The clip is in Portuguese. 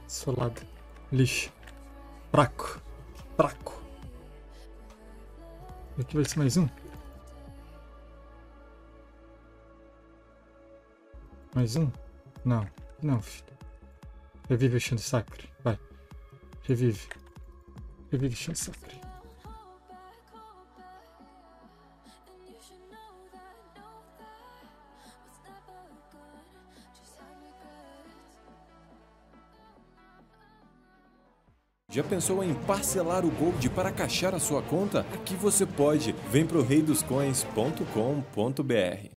Solado. Lixo. Fraco. Fraco. Aqui vai ser mais um. Mais um? Não. Não, filho. Revive o chão de sacre. Vai. Revive. Revive o chão de sacre. Já pensou em parcelar o Gold para caixar a sua conta? Aqui você pode. Vem pro reidoscoins.com.br.